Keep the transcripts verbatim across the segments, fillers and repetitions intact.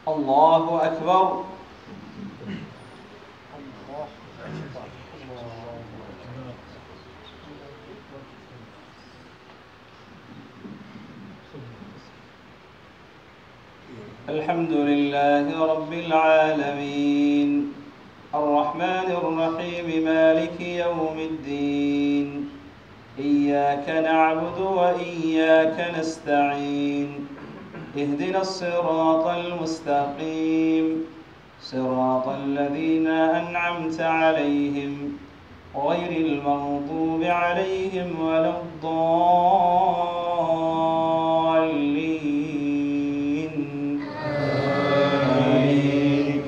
الله أكبر. الحمد لله رب العالمين الرحمن الرحيم مالك يوم الدين إياك نعبد وإياك نستعين اهدنا الصراط المستقيم صراط الذين أنعمت عليهم غير المغضوب عليهم ولا الضالين آمين.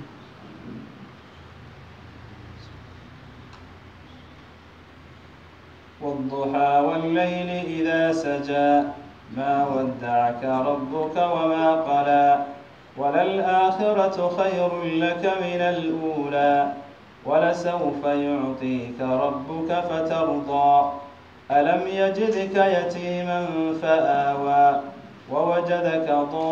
والضحى والليل إذا سجى ما ودعك ربك وما قلى وللآخرة خير لك من الأولى ولسوف يعطيك ربك فترضى ألم يجدك يتيما فآوى ووجدك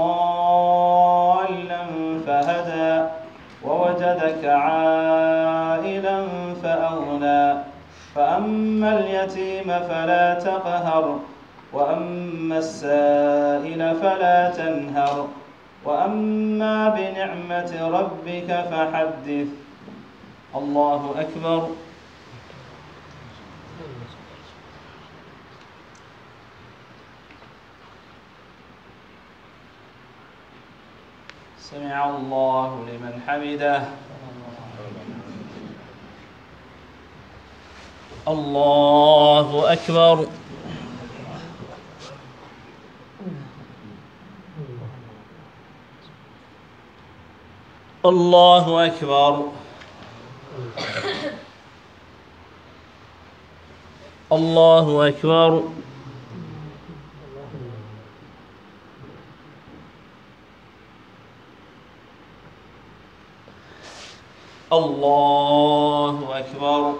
ضالا فهدى ووجدك عائلا فأغنى فأما اليتيم فلا تقهر وأما السائل فلا تنهر وأما بنعمة ربك فحدث. الله أكبر. سمع الله لمن حمده. الله أكبر. الله أكبر. الله أكبر. الله أكبر.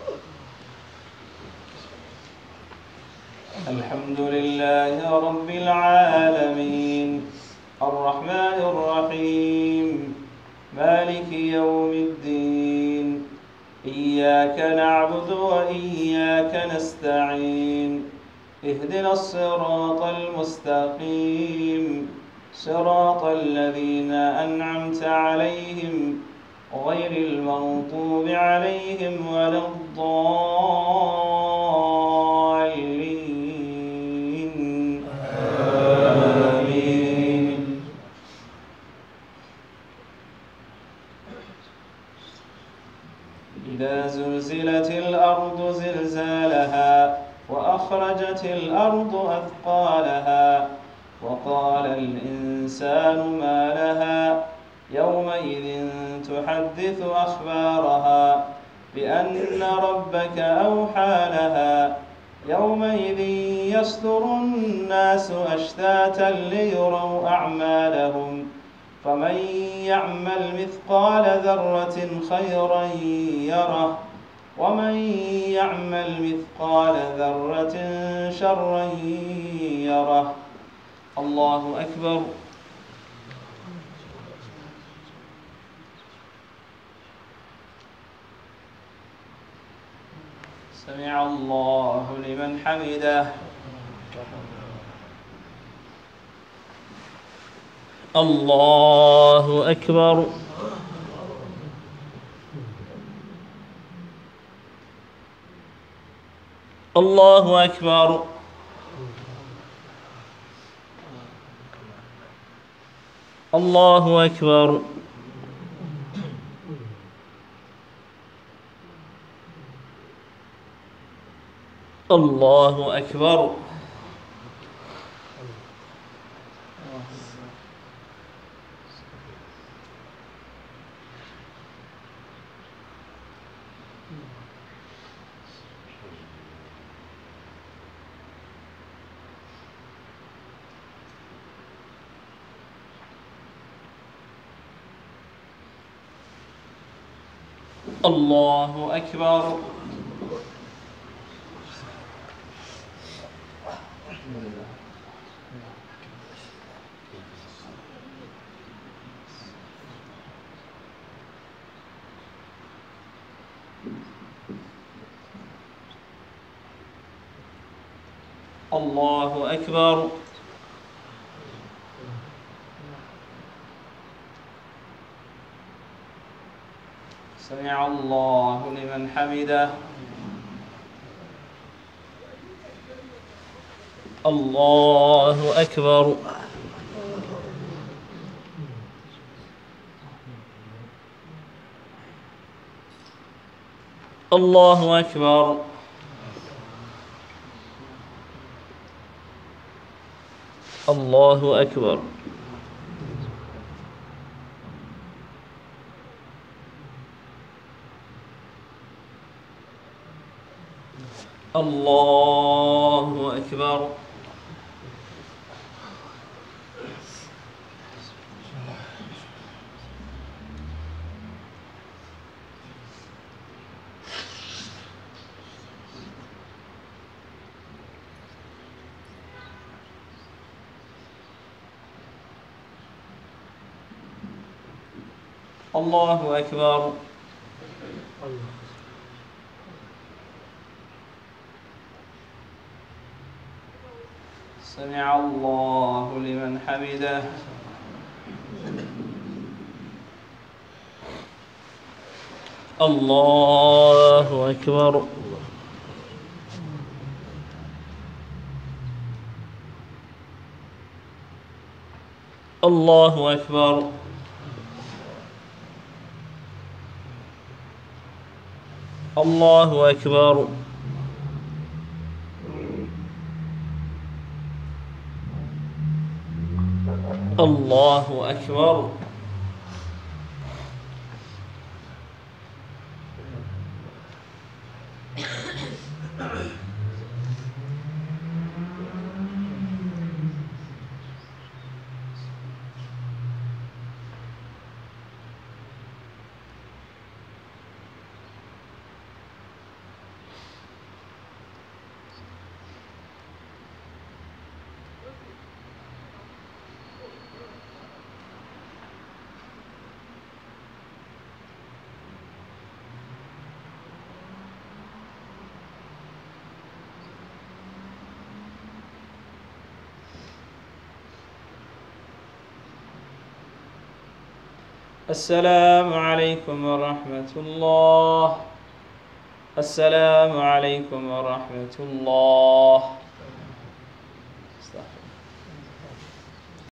الحمد لله رب العالمين الرحمن الرحيم مالك يوم الدين إياك نعبد وإياك نستعين اهدنا الصراط المستقيم صراط الذين أنعمت عليهم غير المغضوب عليهم ولا الضالين آمين. إذا زلزلت الأرض زلزالها وأخرجت الأرض أثقالها وقال الإنسان ما لها يومئذ تحدث أخبارها بأن ربك أوحى لها يومئذ يصدر الناس أشتاتا ليروا أعمالهم فمن يعمل مثقال ذرة خيرا يره ومن يعمل مثقال ذرة شرا يره. الله أكبر. سمع الله لمن حمده. الله أكبر. الله أكبر. الله أكبر. الله أكبر. الله أكبر. الله أكبر. سمع الله لمن حمده. الله أكبر. الله أكبر. الله أكبر. الله أكبر. الله أكبر. سمع الله لمن حمده. الله أكبر. الله أكبر. الله أكبر. الله أكبر. السلام عليكم ورحمة الله. السلام عليكم ورحمة الله.